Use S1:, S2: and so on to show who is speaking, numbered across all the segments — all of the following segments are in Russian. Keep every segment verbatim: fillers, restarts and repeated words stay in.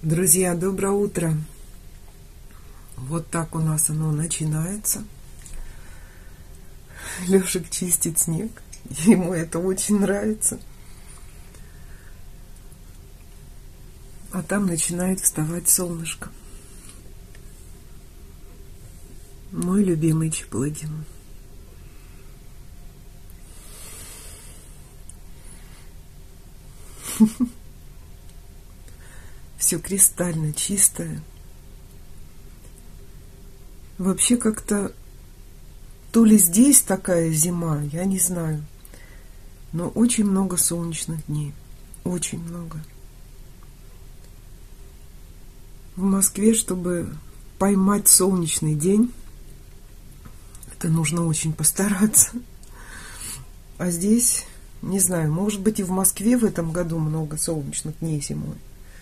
S1: Друзья, доброе утро. Вот так у нас оно начинается. Лешек чистит снег. Ему это очень нравится. А там начинает вставать солнышко. Мой любимый Чаплыгин. Все кристально чистое. Вообще как-то то ли здесь такая зима, я не знаю. Но очень много солнечных дней. Очень много. В Москве, чтобы поймать солнечный день, это нужно очень постараться. А здесь, не знаю, может быть и в Москве в этом году много солнечных дней зимой.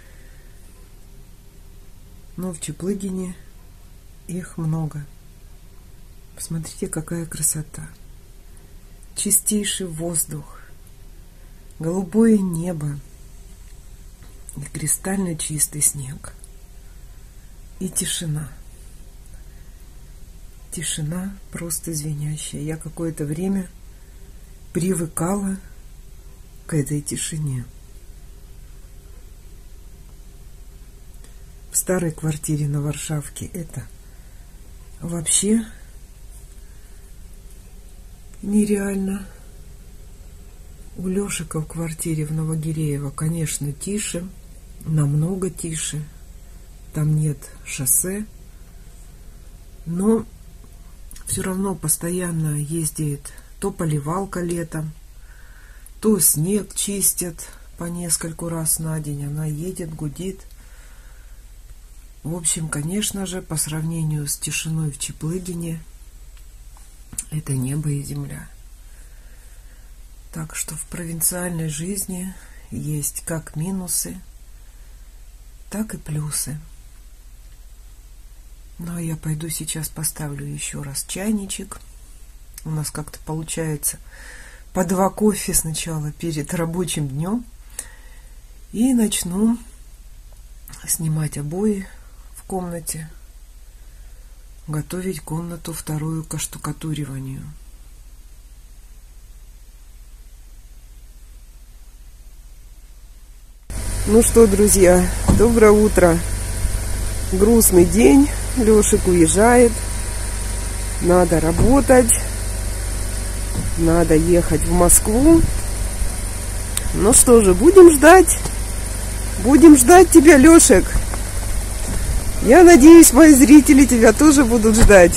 S1: Но в Чаплыгине их много. Посмотрите, какая красота. Чистейший воздух, голубое небо и кристально чистый снег. И тишина. Тишина просто звенящая. Я какое-то время привыкала к этой тишине. В старой квартире на Варшавке это вообще нереально. У Лешика в квартире в Новогиреево, конечно, тише, намного тише. Там нет шоссе, но все равно постоянно ездит то поливалка летом, то снег чистят по нескольку раз на день. Она едет, гудит. В общем, конечно же, по сравнению с тишиной в Чаплыгине, это небо и земля. Так что в провинциальной жизни есть как минусы, так и плюсы. Ну, а я пойду сейчас поставлю еще раз чайничек. У нас как-то получается по два кофе сначала перед рабочим днем. И начну снимать обои в комнате, готовить комнату вторую к оштукатуриванию. Ну что, друзья, доброе утро. Грустный день, Лешек уезжает, надо работать, надо ехать в Москву. Ну что же, будем ждать, будем ждать тебя, Лешек. Я надеюсь, мои зрители тебя тоже будут ждать.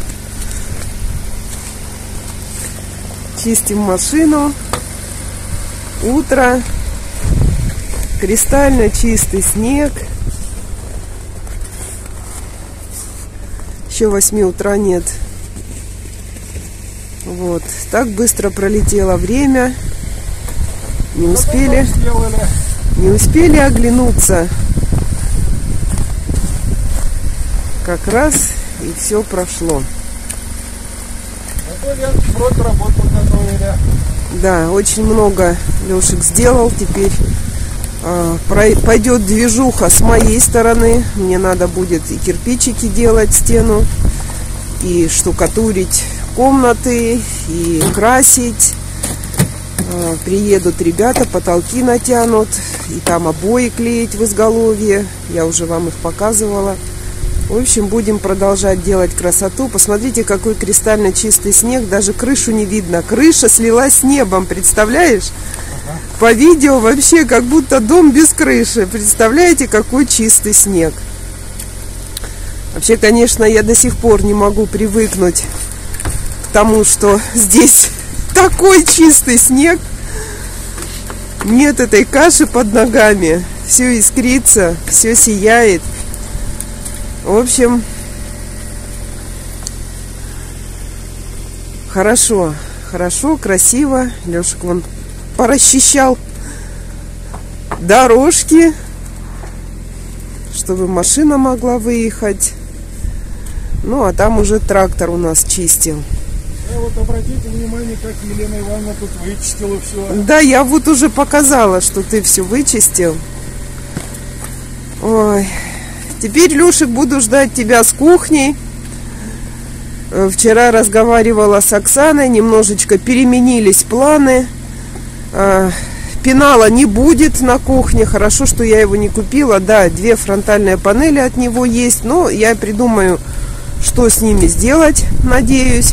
S1: Чистим машину. Утро. Кристально чистый снег. Еще восьми утра нет. Вот. Так быстро пролетело время. Не успели, не успели оглянуться. Как раз и все прошло. Да, очень много Лешек сделал. Теперь э, пойдет движуха с моей стороны. Мне надо будет и кирпичики делать, стену, и штукатурить комнаты, и красить. Э, приедут ребята, потолки натянут, и там обои клеить в изголовье. Я уже вам их показывала. В общем, будем продолжать делать красоту. Посмотрите, какой кристально чистый снег. Даже крышу не видно. Крыша слилась с небом, представляешь? Ага. По видео вообще как будто дом без крыши. Представляете, какой чистый снег. Вообще, конечно, я до сих пор не могу привыкнуть к тому, что здесь такой чистый снег. Нет этой каши под ногами. Все искрится, все сияет. В общем, хорошо, хорошо, красиво. Лешек вон порасчищал дорожки, чтобы машина могла выехать. Ну, а там уже трактор у нас чистил.
S2: Да, вот обратите внимание, как Елена Ивановна тут вычистила все.
S1: Да, я вот уже показала, что ты все вычистил. Ой. Теперь, Лешек, буду ждать тебя с кухней. Вчера разговаривала с Оксаной, немножечко переменились планы. Пенала не будет на кухне. Хорошо, что я его не купила. Да, две фронтальные панели от него есть, но я придумаю, что с ними сделать, надеюсь.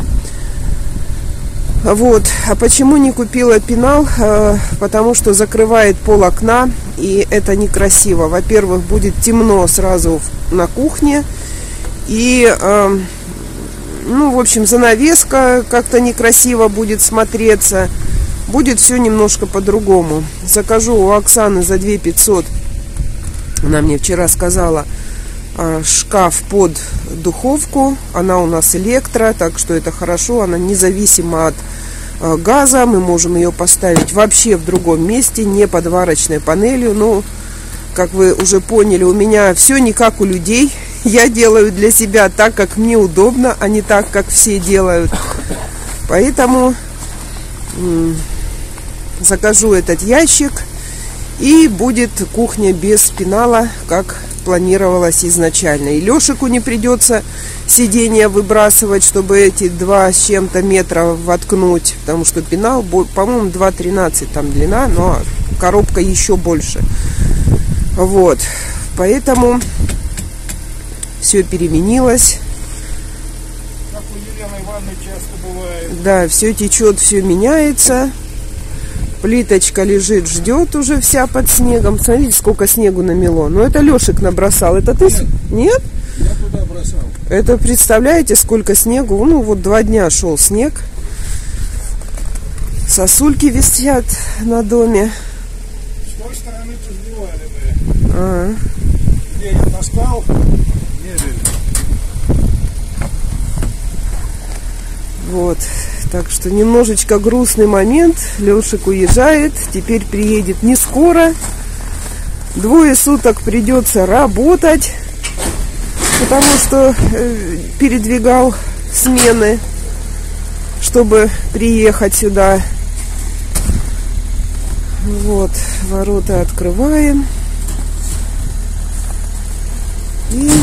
S1: Вот. А почему не купила пенал? Потому что закрывает пол окна, и это некрасиво. Во-первых, будет темно сразу на кухне, и ну, в общем, занавеска как-то некрасиво будет смотреться. Будет все немножко по-другому. Закажу у Оксаны за две тысячи пятьсот. Она мне вчера сказала, шкаф под духовку. Она у нас электро, так что это хорошо. Она независима от газа. Мы можем ее поставить вообще в другом месте, не под варочной панелью. Но, как вы уже поняли, у меня все не как у людей. Я делаю для себя так, как мне удобно, а не так, как все делают. Поэтому м- закажу этот ящик, и будет кухня без пенала, как планировалось изначально. И Лешику не придется сиденье выбрасывать, чтобы эти два с чем-то метра воткнуть, потому что пенал, по-моему, два тринадцать там длина, но коробка еще больше. Вот, поэтому все переменилось.
S2: Как у Елены Ивановны часто бывает.
S1: Да, все течет, все меняется. Плиточка лежит, ждет уже вся под снегом. Смотрите, сколько снегу намело. Но это Лешек набросал. Это ты? Нет? Нет?
S2: Я туда бросал.
S1: Это, представляете, сколько снегу? Ну, вот два дня шел снег. Сосульки висят на доме.
S2: С той стороны-то сбивали мы.
S1: А.
S2: Где я таскал мебель.
S1: Вот. Так что немножечко грустный момент. Лешек уезжает. Теперь приедет не скоро. Двое суток придется работать, потому что э, передвигал смены, чтобы приехать сюда. Вот. Ворота открываем. И...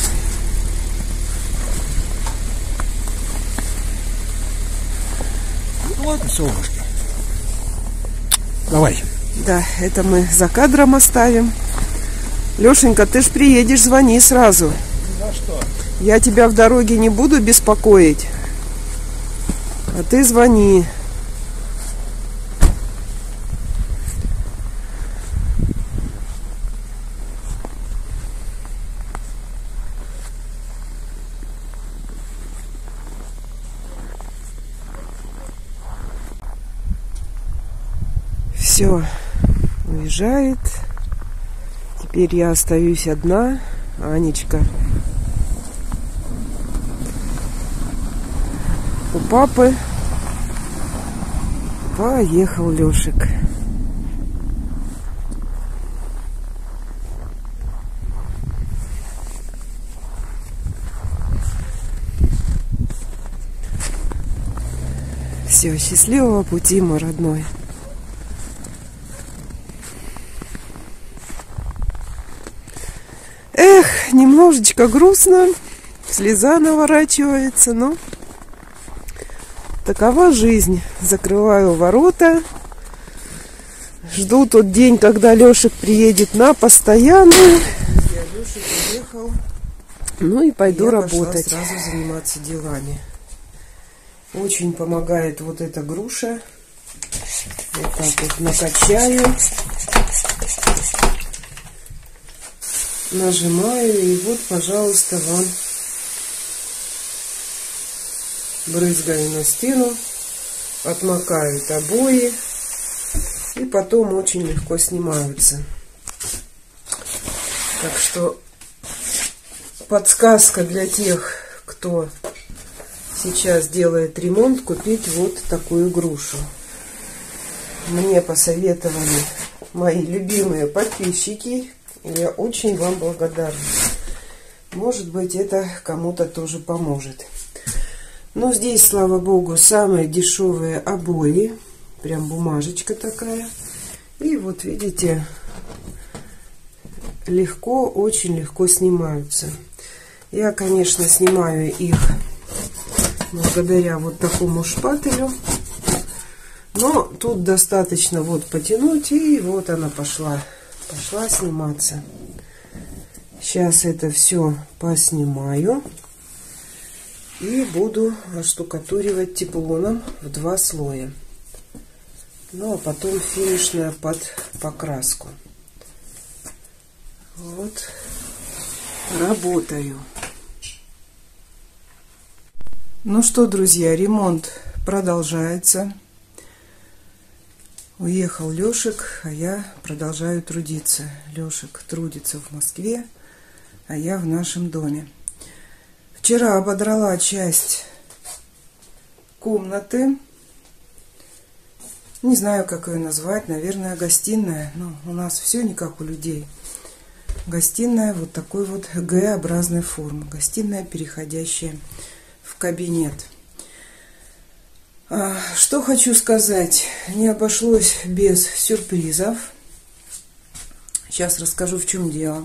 S2: Вот, солнышко. Давай.
S1: Да, это мы за кадром оставим. Лешенька, ты ж приедешь, звони сразу.
S2: За что?
S1: Я тебя в дороге не буду беспокоить. А ты звони. Все, уезжает. Теперь я остаюсь одна. Анечка у папы. Поехал Лешек. Все, счастливого пути, мой родной. Эх, немножечко грустно, слеза наворачивается, но такова жизнь. Закрываю ворота, жду тот день, когда Лешек приедет на постоянную. Я Лешек уехал, ну и пойду я работать. Сразу заниматься делами. Очень помогает вот эта груша. Вот так вот накачаю. Нажимаю, и вот, пожалуйста, вам брызгаю на стену, отмокают обои, и потом очень легко снимаются. Так что подсказка для тех, кто сейчас делает ремонт, купить вот такую грушу. Мне посоветовали мои любимые подписчики. Я очень вам благодарна. Может быть, это кому-то тоже поможет. Но здесь, слава богу, самые дешевые обои. Прям бумажечка такая. И вот видите, легко, очень легко снимаются. Я, конечно, снимаю их благодаря вот такому шпателю. Но тут достаточно вот потянуть, и вот она пошла. Пошла сниматься. Сейчас это все поснимаю. И буду оштукатуривать теплоном в два слоя. Ну, а потом финишная под покраску. Вот. Работаю. Ну что, друзья, ремонт продолжается. Уехал Лешек, а я продолжаю трудиться. Лешек трудится в Москве, а я в нашем доме. Вчера ободрала часть комнаты. Не знаю, как ее назвать. Наверное, гостиная. Но у нас все не как у людей. Гостиная вот такой вот Г-образной формы. Гостиная, переходящая в кабинет. Что хочу сказать. Не обошлось без сюрпризов. Сейчас расскажу, в чем дело.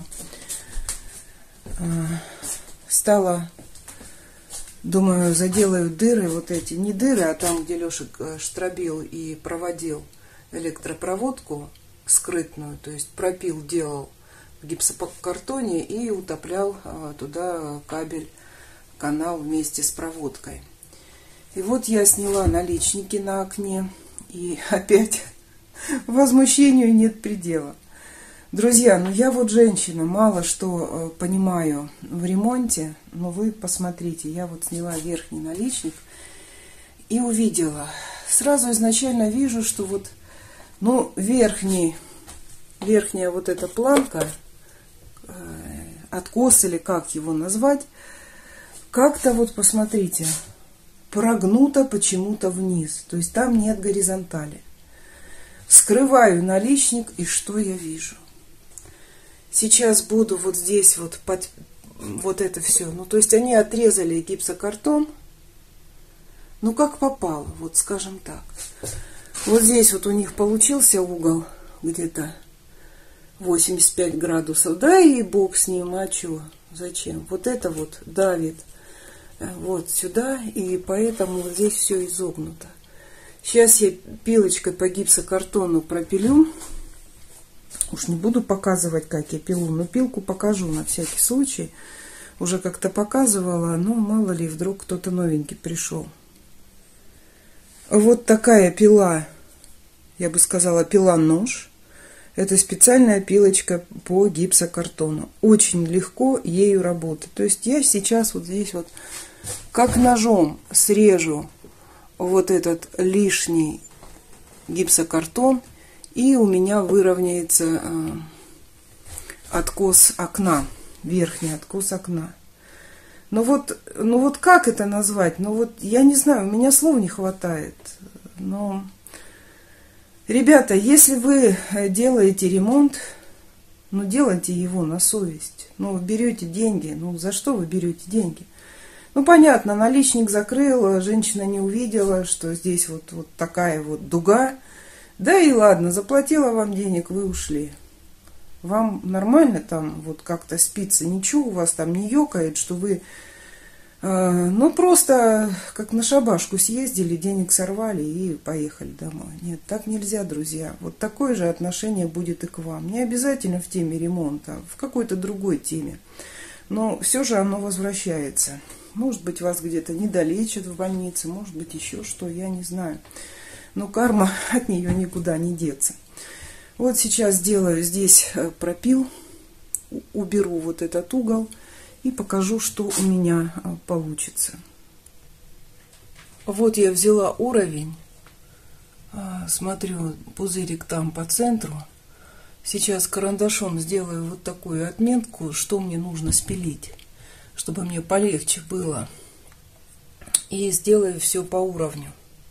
S1: Стала, думаю, заделаю дыры вот эти. Не дыры, а там, где Лешек штробил и проводил электропроводку скрытную. То есть пропил, делал в гипсокартоне и утоплял туда кабель, канал вместе с проводкой. И вот я сняла наличники на окне, и опять возмущению нет предела. Друзья, ну я вот женщина, мало что понимаю в ремонте, но вы посмотрите, я вот сняла верхний наличник и увидела. Сразу изначально вижу, что вот, ну, верхний, верхняя вот эта планка, откос или как его назвать, как-то вот, посмотрите, прогнуто почему-то вниз. То есть там нет горизонтали. Вскрываю наличник, и что я вижу? Сейчас буду вот здесь вот под вот это все. Ну, то есть они отрезали гипсокартон. Ну, как попало, вот скажем так. Вот здесь вот у них получился угол где-то восемьдесят пять градусов. Да и бог с ним, а что? Зачем? Вот это вот давит вот сюда, и поэтому вот здесь все изогнуто. Сейчас я пилочкой по гипсокартону пропилю. Уж не буду показывать, как я пилу, но пилку покажу на всякий случай. Уже как-то показывала, но мало ли, вдруг кто-то новенький пришел. Вот такая пила, я бы сказала, пила-нож. Это специальная пилочка по гипсокартону. Очень легко ею работать. То есть я сейчас вот здесь вот как ножом срежу вот этот лишний гипсокартон, и у меня выровняется э, откос окна, верхний откос окна. Но вот, ну вот как это назвать? Ну вот я не знаю, у меня слов не хватает. Но, ребята, если вы делаете ремонт, ну делайте его на совесть. Ну берете деньги, ну за что вы берете деньги? Ну понятно, наличник закрыл, женщина не увидела, что здесь вот, вот такая вот дуга. Да и ладно, заплатила вам денег, вы ушли. Вам нормально там вот как-то спится, ничего у вас там не ёкает, что вы, э, ну просто как на шабашку съездили, денег сорвали и поехали домой. Нет, так нельзя, друзья. Вот такое же отношение будет и к вам. Не обязательно в теме ремонта, в какой-то другой теме. Но все же оно возвращается. Может быть, вас где-то недолечат в больнице, может быть, еще что, я не знаю. Но карма, от нее никуда не деться. Вот сейчас сделаю здесь пропил, уберу вот этот угол и покажу, что у меня получится. Вот я взяла уровень, смотрю, пузырик там по центру. Сейчас карандашом сделаю вот такую отметку, что мне нужно спилить, чтобы мне полегче было. И сделаю все по уровню.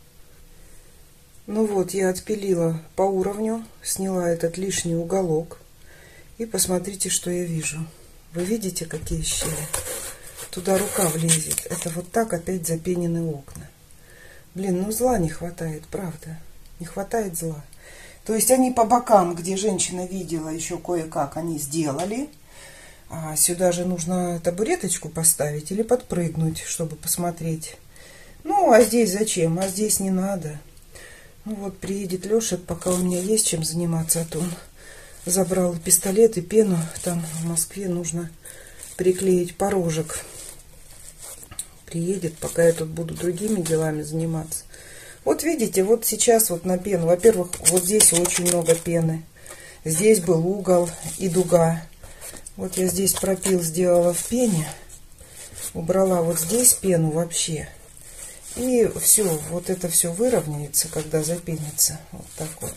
S1: Ну вот, я отпилила по уровню, сняла этот лишний уголок. И посмотрите, что я вижу. Вы видите, какие щели? Туда рука влезет. Это вот так опять запенены окна. Блин, ну зла не хватает, правда. Не хватает зла. То есть они по бокам, где женщина видела, еще кое-как они сделали. А сюда же нужно табуреточку поставить или подпрыгнуть, чтобы посмотреть. Ну, а здесь зачем? А здесь не надо. Ну вот, приедет Лешек, пока у меня есть чем заниматься, а то он забрал пистолет и пену. Там в Москве нужно приклеить порожек. Приедет, пока я тут буду другими делами заниматься. Вот видите, вот сейчас вот на пену. Во-первых, вот здесь очень много пены. Здесь был угол и дуга. Вот я здесь пропил, сделала в пене. Убрала вот здесь пену вообще. И все, вот это все выровняется, когда запенится. Вот так вот.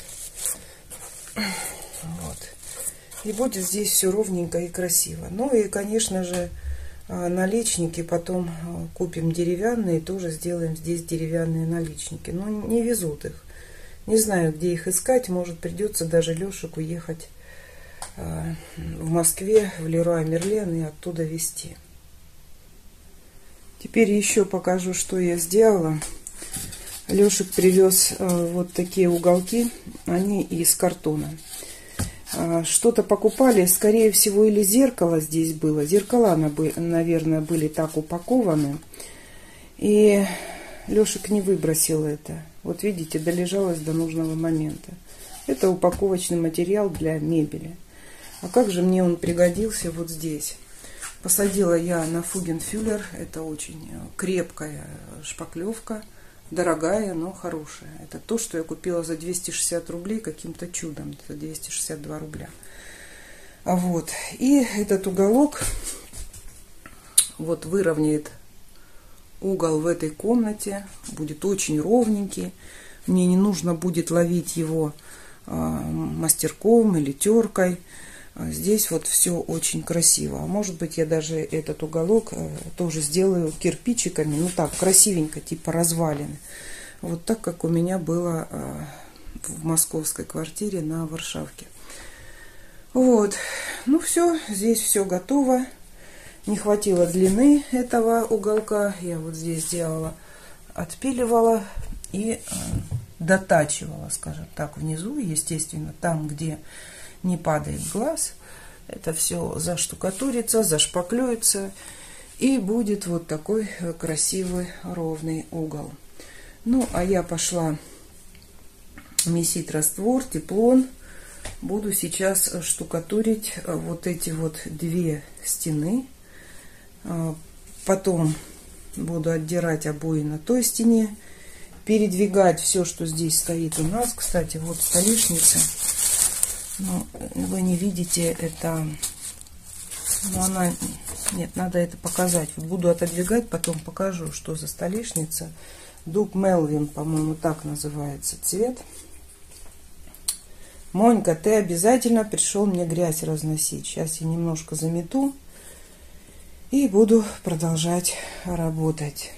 S1: Вот. И будет здесь все ровненько и красиво. Ну и, конечно же, наличники потом купим деревянные. Тоже сделаем здесь деревянные наличники. Но не везут их. Не знаю, где их искать. Может, придется даже Лешику ехать в Москве, в Леруа Мерлен и оттуда везти. Теперь еще покажу, что я сделала. Лешек привез вот такие уголки. Они из картона. Что-то покупали. Скорее всего, или зеркало здесь было. Зеркала, наверное, были так упакованы. И Лешек не выбросил это. Вот видите, долежалось до нужного момента. Это упаковочный материал для мебели. А как же мне он пригодился вот здесь? Посадила я на фугенфюллер. Это очень крепкая шпаклевка. Дорогая, но хорошая. Это то, что я купила за двести шестьдесят рублей каким-то чудом. За двести шестьдесят два рубля. А вот. И этот уголок вот выровняет угол в этой комнате. Будет очень ровненький. Мне не нужно будет ловить его э, мастерком или теркой. Здесь вот все очень красиво. А может быть, я даже этот уголок тоже сделаю кирпичиками. Ну так, красивенько, типа развалины. Вот так, как у меня было в московской квартире на Варшавке. Вот. Ну все, здесь все готово. Не хватило длины этого уголка. Я вот здесь сделала, отпиливала и дотачивала, скажем так, внизу. Естественно, там, где не падает глаз, это все заштукатурится, зашпаклюется, и будет вот такой красивый ровный угол. Ну, а я пошла месить раствор, теплон. Буду сейчас штукатурить вот эти вот две стены. Потом буду отдирать обои на той стене, передвигать все, что здесь стоит у нас. Кстати, вот столешница. Ну, вы не видите, это, ну, она, нет, надо это показать. Вот буду отодвигать, потом покажу, что за столешница. Дуб Мелвин, по-моему, так называется цвет. Монька, ты обязательно пришел мне грязь разносить. Сейчас я немножко замету и буду продолжать работать.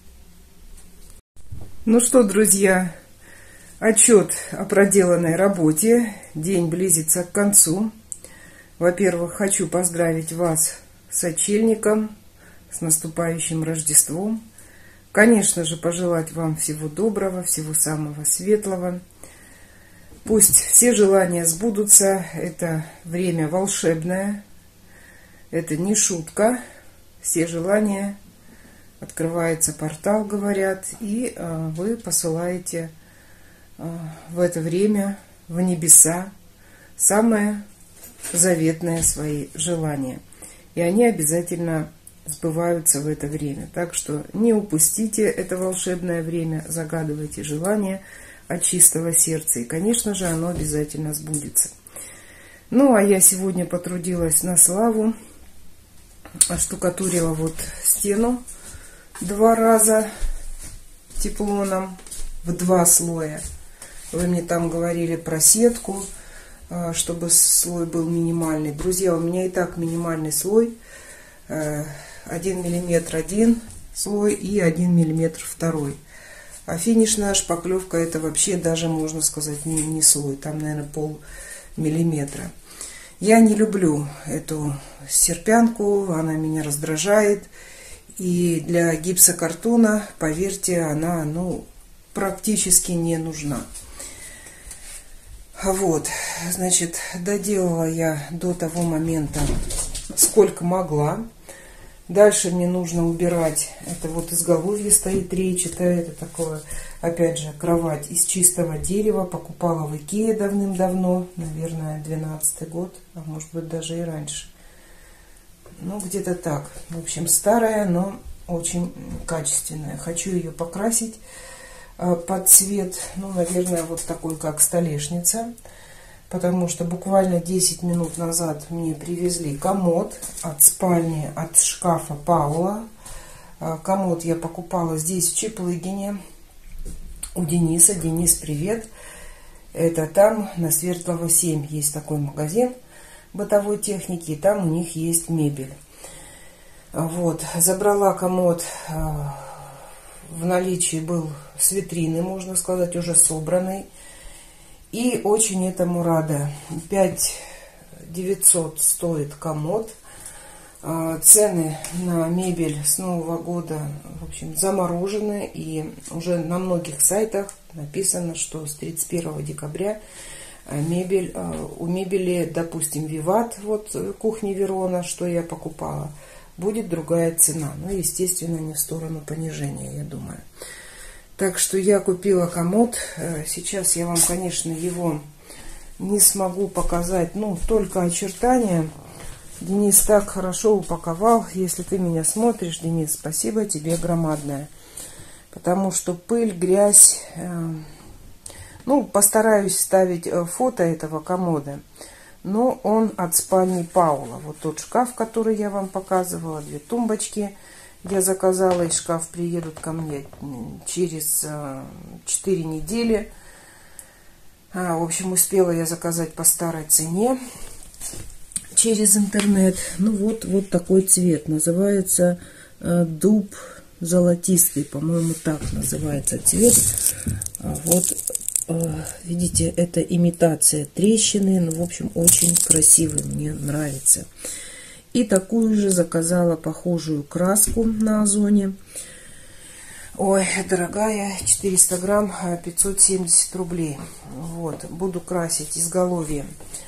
S1: Ну что, друзья, отчет о проделанной работе. День близится к концу. Во-первых, хочу поздравить вас с отчельником, с наступающим Рождеством. Конечно же, пожелать вам всего доброго, всего самого светлого. Пусть все желания сбудутся. Это время волшебное. Это не шутка. Все желания. Открывается портал, говорят, и э, вы посылаете в это время в небеса самые заветные свои желания. И они обязательно сбываются в это время. Так что не упустите это волшебное время, загадывайте желания от чистого сердца. И, конечно же, оно обязательно сбудется. Ну, а я сегодня потрудилась на славу. Оштукатурила вот стену два раза теплоном в два слоя. Вы мне там говорили про сетку, чтобы слой был минимальный. Друзья, у меня и так минимальный слой. один миллиметр один слой и один миллиметр второй. А финишная шпаклевка это вообще даже, можно сказать, не, не слой. Там, наверное, пол миллиметра. Я не люблю эту серпянку, она меня раздражает. И для гипсокартона, поверьте, она ну, практически не нужна. Вот, значит, доделала я до того момента, сколько могла. Дальше мне нужно убирать, это вот изголовье стоит речатое, это такое, опять же, кровать из чистого дерева, покупала в Икее давным-давно, наверное, двенадцатый год, а может быть даже и раньше. Ну, где-то так, в общем, старая, но очень качественная. Хочу ее покрасить под цвет, ну, наверное, вот такой, как столешница. Потому что буквально десять минут назад мне привезли комод от спальни, от шкафа Паула. Комод я покупала здесь, в Чаплыгине, у Дениса. Денис, привет. Это там, на Свердлова семь, есть такой магазин бытовой техники, и там у них есть мебель. Вот, забрала комод, в наличии был с витрины, можно сказать, уже собранный. И очень этому рада. пять тысяч девятьсот стоит комод. Цены на мебель с Нового года, в общем, заморожены. И уже на многих сайтах написано, что с тридцать первого декабря мебель, у мебели, допустим, Виват, вот кухни Верона, что я покупала, будет другая цена. Ну, естественно, не в сторону понижения, я думаю. Так что я купила комод. Сейчас я вам, конечно, его не смогу показать. Ну, только очертания. Денис так хорошо упаковал. Если ты меня смотришь, Денис, спасибо тебе громадное. Потому что пыль, грязь. Ну, постараюсь ставить фото этого комода. Но он от спальни Паула. Вот тот шкаф, который я вам показывала. Две тумбочки. Я заказала, и шкаф приедут ко мне через четыре недели. А, в общем, успела я заказать по старой цене через интернет. Ну вот, вот такой цвет. Называется э, дуб золотистый. По-моему, так называется цвет. А вот, э, видите, это имитация трещины. Ну, в общем, очень красивый. Мне нравится. И такую же заказала похожую краску на Озоне. Ой, дорогая, четыреста грамм, пятьсот семьдесят рублей. Вот, буду красить изголовье.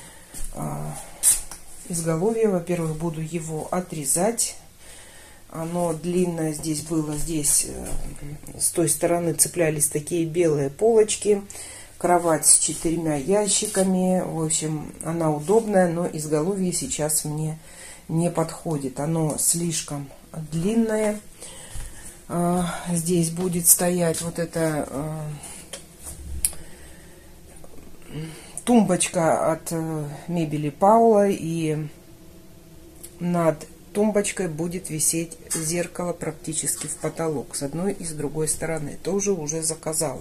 S1: Изголовье, во-первых, буду его отрезать. Оно длинное здесь было, здесь с той стороны цеплялись такие белые полочки. Кровать с четырьмя ящиками. В общем, она удобная, но изголовье сейчас мне не подходит. Оно слишком длинное. Здесь будет стоять вот эта тумбочка от мебели Паула, и над тумбочкой будет висеть зеркало практически в потолок с одной и с другой стороны. Тоже уже заказала.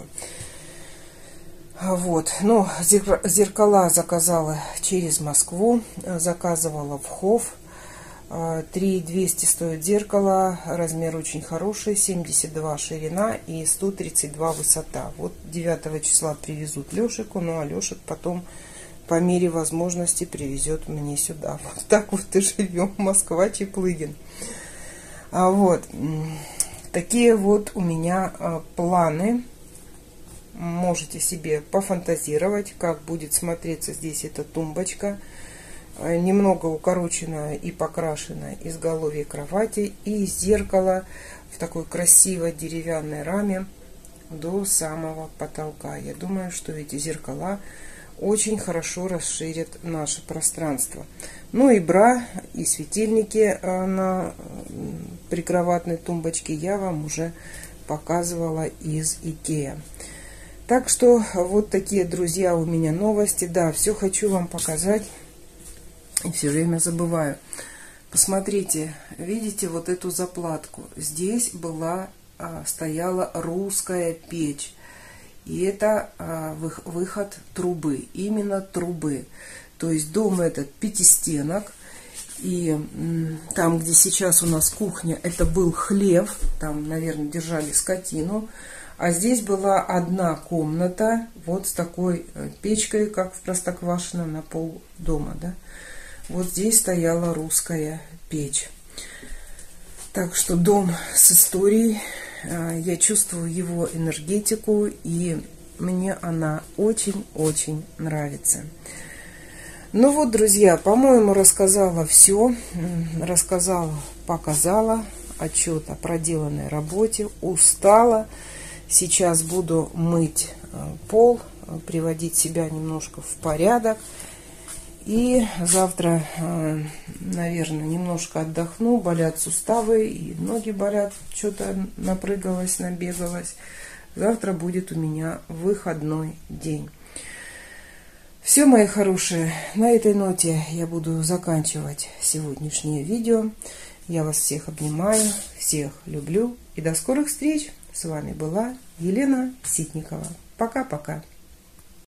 S1: Вот, ну, зеркала заказала через Москву, заказывала в Хофф. три двести стоит зеркало, размер очень хороший, семьдесят два ширина и сто тридцать два высота. Вот девятого числа привезут Лешику, ну а Лешек потом по мере возможности привезет мне сюда. Вот так вот и живем, Москва, Чаплыгин. А вот, такие вот у меня планы. Можете себе пофантазировать, как будет смотреться здесь эта тумбочка. Немного укороченная и покрашенная изголовье кровати и зеркало в такой красивой деревянной раме до самого потолка. Я думаю, что эти зеркала очень хорошо расширят наше пространство. Ну и бра, и светильники на прикроватной тумбочке я вам уже показывала из Икеа. Так что вот такие, друзья, у меня новости. Да, все хочу вам показать. И все время забываю. Посмотрите, видите вот эту заплатку? Здесь была, стояла русская печь. И это выход трубы. Именно трубы. То есть дом этот пятистенок. И там, где сейчас у нас кухня, это был хлев. Там, наверное, держали скотину. А здесь была одна комната. Вот с такой печкой, как в Простоквашино, на пол дома, да. Вот здесь стояла русская печь. Так что дом с историей. Я чувствую его энергетику. И мне она очень-очень нравится. Ну вот, друзья, по-моему, рассказала все. Рассказала, показала отчет о проделанной работе. Устала. Сейчас буду мыть пол, приводить себя немножко в порядок. И завтра, наверное, немножко отдохну. Болят суставы, и ноги болят. Что-то напрыгалась, набегалась. Завтра будет у меня выходной день. Все, мои хорошие, на этой ноте я буду заканчивать сегодняшнее видео. Я вас всех обнимаю, всех люблю. И до скорых встреч. С вами была Елена Ситникова. Пока-пока.